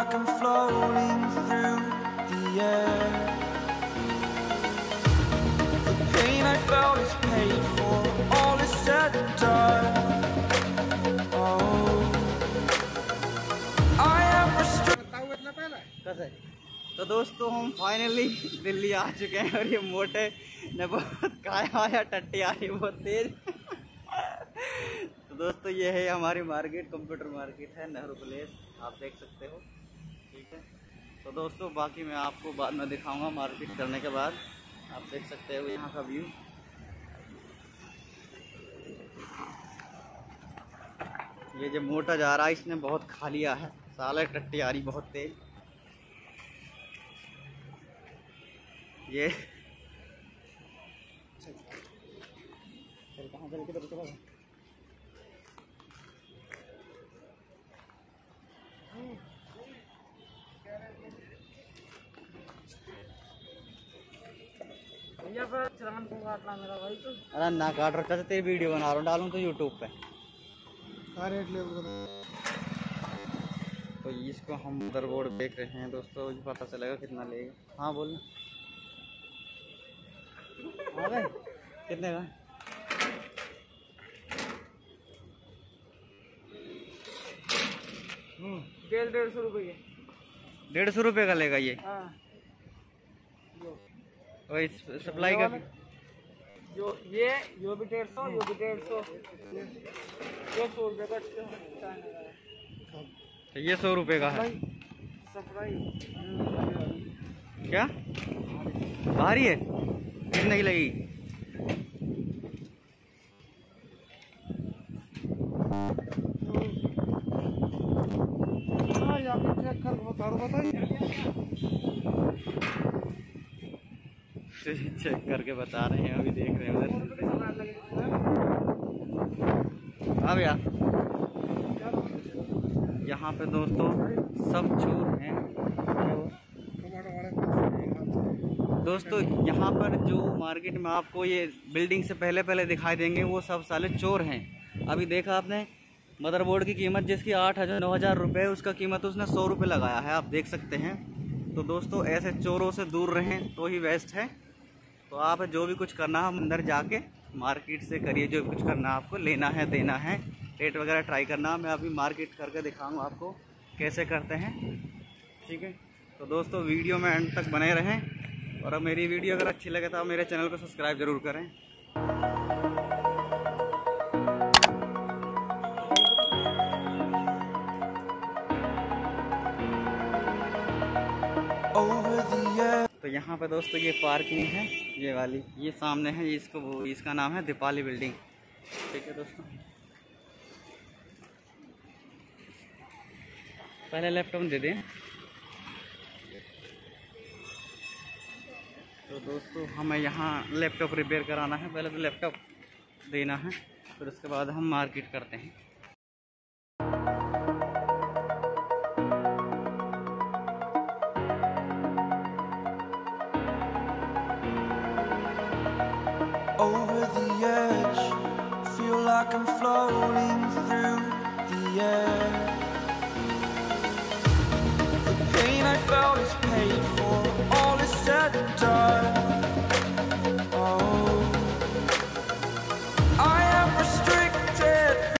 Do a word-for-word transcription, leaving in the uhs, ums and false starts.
like I'm floating through the air. The pain I felt is paid for, all is said and done. Oh, I am restricted. तो दोस्तों हम finally Delhi आ चुके हैं और ये मोटे ने बहुत काया आया टट्टी आ रही बहुत तेज। तो दोस्तों ये है हमारी मार्केट, कंप्यूटर मार्केट है, नेहरू प्लेस, आप देख सकते हो। ठीक है, तो दोस्तों बाकी मैं आपको बाद में दिखाऊंगा मार्केट करने के बाद। आप देख सकते हो यहाँ का व्यू। ये जो मोटा जा रहा है इसने बहुत खा लिया है, साले टट्टी आ रही बहुत तेज। ये चल कहाँ चल किधर चला मेरा भाई। तो अरे ना काट रखा था, तेरी वीडियो बना रहा हूँ, डालूँ तो यूट्यूब पे। तो इसको हम मदरबोर्ड देख रहे हैं दोस्तों, ये पता चलेगा कितना लेगा। हाँ बोल आ गए कितने का? डेढ़ डेढ़ सौ रुपये डेढ़ सौ रुपये का लेगा ये। हाँ। और इस सप्लाई का जो ये यो भी डेढ़ सौ, यो भी डेढ़ सौ, ये सौ रुपये का। तो ये सौ रुपये का है। सप्लाई क्या भारी है? कितने की लगी? चेक करके बता रहे हैं, अभी देख रहे हैं उधर। अब यार यहाँ पे दोस्तों सब चोर हैं दोस्तों। यहाँ पर जो मार्केट में आपको ये बिल्डिंग से पहले पहले दिखाई देंगे वो सब साले चोर हैं। अभी देखा आपने मदरबोर्ड की कीमत जिसकी आठ हज़ार नौ हज़ार रुपये, उसका कीमत उसने सौ रुपये लगाया है, आप देख सकते हैं। तो दोस्तों ऐसे चोरों से दूर रहें तो ही बेस्ट है। तो आप जो भी कुछ करना है अंदर जाके मार्केट से करिए, जो भी कुछ करना है आपको, लेना है देना है, रेट वगैरह ट्राई करना। मैं अभी मार्केट करके दिखाऊंगा आपको कैसे करते हैं। ठीक है, तो दोस्तों वीडियो में एंड तक बने रहें, और अब मेरी वीडियो अगर अच्छी लगे तो आप मेरे चैनल को सब्सक्राइब ज़रूर करें। तो यहाँ पे दोस्तों ये पार्किंग है, ये वाली, ये सामने है, ये इसको वो इसका नाम है दीपाली बिल्डिंग। ठीक है दोस्तों, पहले लैपटॉप दे दें। तो दोस्तों हमें यहाँ लैपटॉप रिपेयर कराना है, पहले तो लैपटॉप देना है, फिर उसके बाद हम मार्केट करते हैं। Over the edge, feel like I'm floating through the air.